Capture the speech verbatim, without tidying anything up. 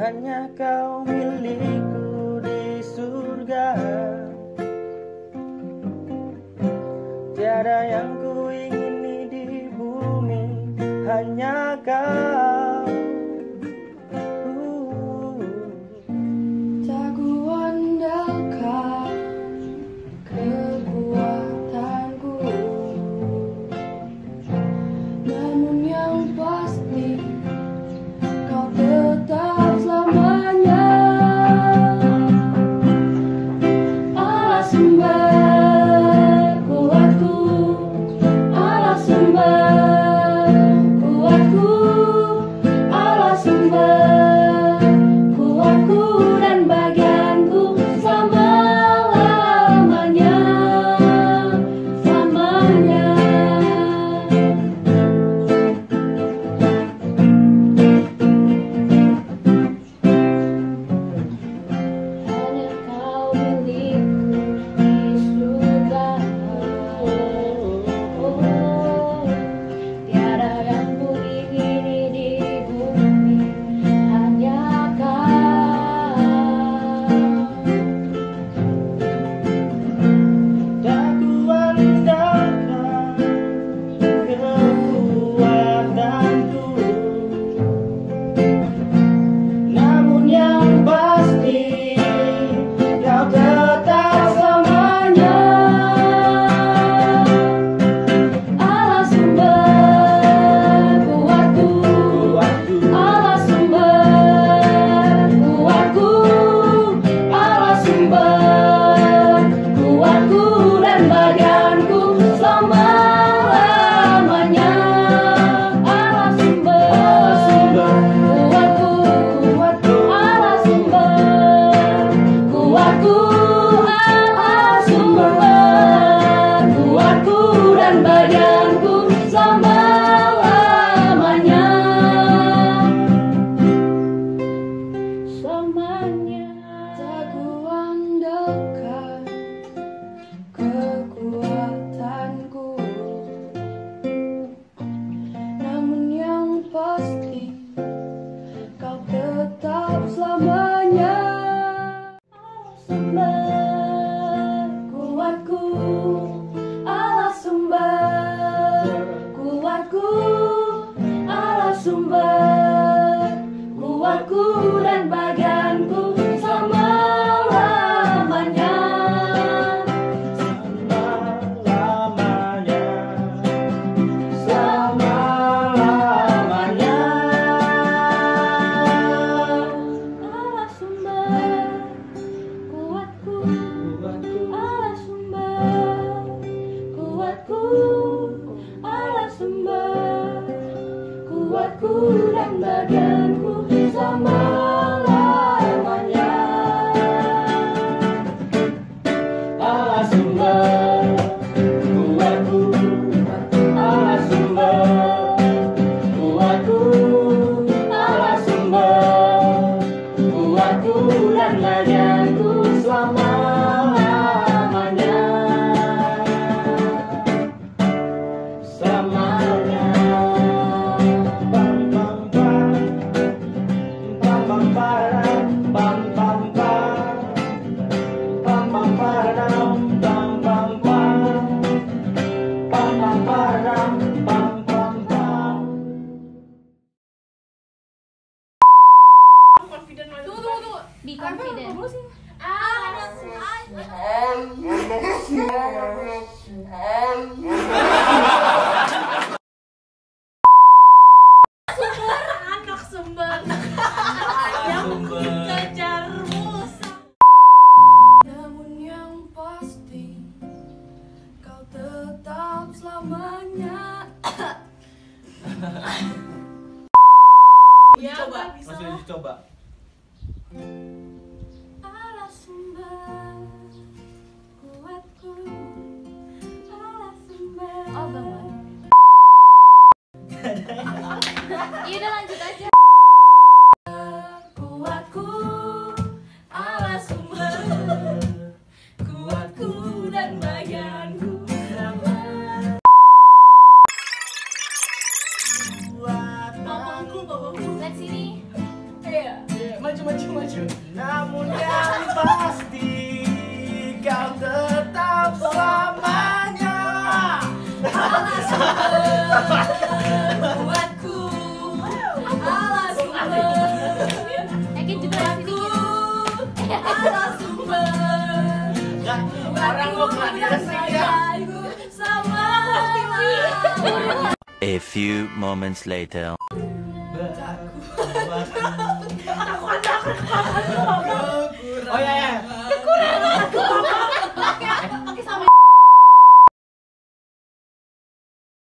hanya kau milikku di surga. Tiada yang ku ingini di bumi, hanya kau. uh. Tak kuandalkan kekuatanku, namun yang pasti kau tetap selamanya. Allah sumber kuatku, Allah sumber kuatku, Allah sumber kuatku dan bagianku selama-lamanya, selamanya. Hanya kau milikku di surga. Oh, tiada yang ku ingini di bumi, hanya kau. Tak kuandalkan kekuatanku, namun yang pasti kau tetap selamanya. Allah sumber kuatku, Allah sumber kuatku, Allah sumber kuatku dan bagianku selama-lamanya. Allah sumber kuatku, kuatku, Allah sumber kuatku, Allah sumber kuatku dan bagianku selama-lamanya, selamanya. Tak kuandalkan kekuatanku, namun yang pasti kau tetap selamanya. Allah sumber kuatku, Allah sumber kuatku, Allah sumber kuatku dan bagianku selama-lamanya. Selamanya, selamanya. Allah sumber kuatku, Allah sumber kuatku, Allah sumber kuatku dan bagianku selama-lamanya. Allah sumber kuatku, Allah sumber kuatku, Allah sumber kuatku dan bagianku selama-lamanya, selamanya. Bam bam bam, bam bam bam, bam bam bam, bam bam bam, bam bam bam, bam bam bam, bam bam bam. Confident banget. Tunggu, tunggu, tunggu. Be confident. Anak sumber. Yang kejar musuh. Namun yang pasti kau tetap selamanya. Ya, Coba. bisa. Masih dicoba. Allah sumber kuatku, Allah sumber. Oh, bangun. Iya udah lanjut aja. Kuatku, Allah sumber kuatku dan bagianku selama. Bapakku, bapakku. Lihat sini. Iya. Maju maju maju. Namun yang pasti kau tetap selamanya. Allah sumber kuatku, Allah sumber Yakin juga kuatku, Allah sumber Orang mau gladiasi ya. sama. A few moments later. Oh ya ya,